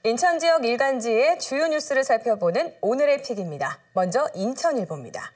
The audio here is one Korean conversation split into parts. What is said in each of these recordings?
인천 지역 일간지의 주요 뉴스를 살펴보는 오늘의 픽입니다. 먼저 인천일보입니다.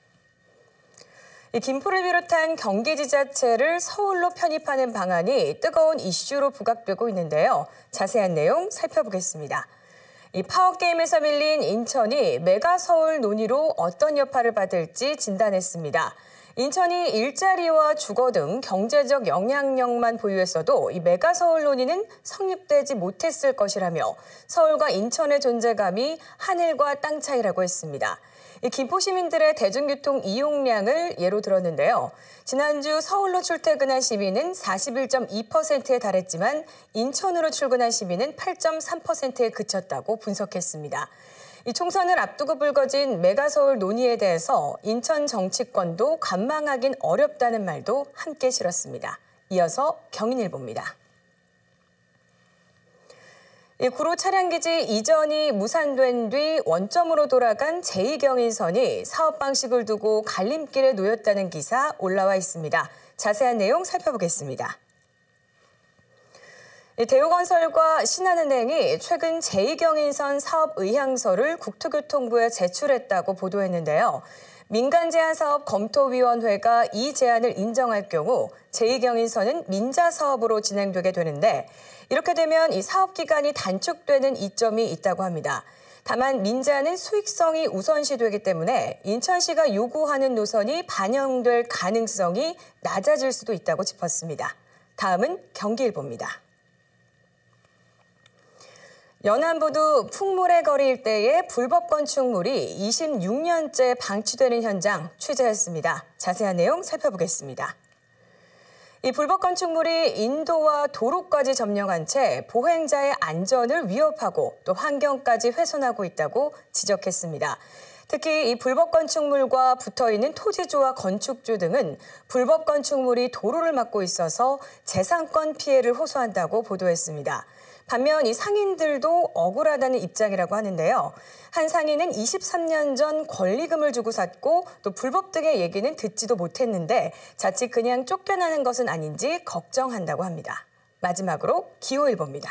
김포를 비롯한 경기 지자체를 서울로 편입하는 방안이 뜨거운 이슈로 부각되고 있는데요. 자세한 내용 살펴보겠습니다. 이 파워게임에서 밀린 인천이 메가서울 논의로 어떤 여파를 받을지 진단했습니다. 인천이 일자리와 주거 등 경제적 영향력만 보유했어도 이 메가서울 논의는 성립되지 못했을 것이라며 서울과 인천의 존재감이 하늘과 땅 차이라고 했습니다. 이 김포 시민들의 대중교통 이용량을 예로 들었는데요. 지난주 서울로 출퇴근한 시민은 41.2%에 달했지만 인천으로 출근한 시민은 8.3%에 그쳤다고 분석했습니다. 이 총선을 앞두고 불거진 메가서울 논의에 대해서 인천 정치권도 관망하긴 어렵다는 말도 함께 실었습니다. 이어서 경인일보입니다. 구로 차량기지 이전이 무산된 뒤 원점으로 돌아간 제2경인선이 사업 방식을 두고 갈림길에 놓였다는 기사 올라와 있습니다. 자세한 내용 살펴보겠습니다. 대우건설과 신한은행이 최근 제2경인선 사업 의향서를 국토교통부에 제출했다고 보도했는데요. 민간제한사업 검토위원회가 이 제안을 인정할 경우 제2경인선은 민자사업으로 진행되게 되는데 이렇게 되면 이 사업기간이 단축되는 이점이 있다고 합니다. 다만 민자는 수익성이 우선시되기 때문에 인천시가 요구하는 노선이 반영될 가능성이 낮아질 수도 있다고 짚었습니다. 다음은 경기일보입니다. 연안부두 풍물의 거리 일대에 불법 건축물이 26년째 방치되는 현장 취재했습니다. 자세한 내용 살펴보겠습니다. 이 불법 건축물이 인도와 도로까지 점령한 채 보행자의 안전을 위협하고 또 환경까지 훼손하고 있다고 지적했습니다. 특히 이 불법 건축물과 붙어있는 토지주와 건축주 등은 불법 건축물이 도로를 막고 있어서 재산권 피해를 호소한다고 보도했습니다. 반면 이 상인들도 억울하다는 입장이라고 하는데요. 한 상인은 23년 전 권리금을 주고 샀고 또 불법 등의 얘기는 듣지도 못했는데 자칫 그냥 쫓겨나는 것은 아닌지 걱정한다고 합니다. 마지막으로 기호일보입니다.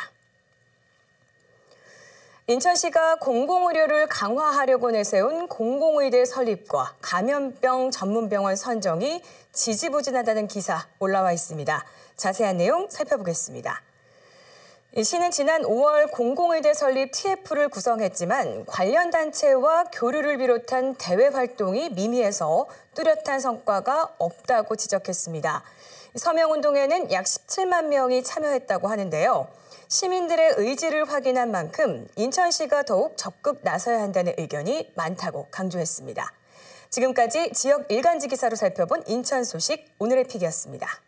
인천시가 공공의료를 강화하려고 내세운 공공의대 설립과 감염병 전문병원 선정이 지지부진하다는 기사 올라와 있습니다. 자세한 내용 살펴보겠습니다. 시는 지난 5월 공공의대 설립 TF를 구성했지만 관련 단체와 교류를 비롯한 대외 활동이 미미해서 뚜렷한 성과가 없다고 지적했습니다. 서명운동에는 약 17만 명이 참여했다고 하는데요. 시민들의 의지를 확인한 만큼 인천시가 더욱 적극 나서야 한다는 의견이 많다고 강조했습니다. 지금까지 지역 일간지 기사로 살펴본 인천 소식 오늘의 픽이었습니다.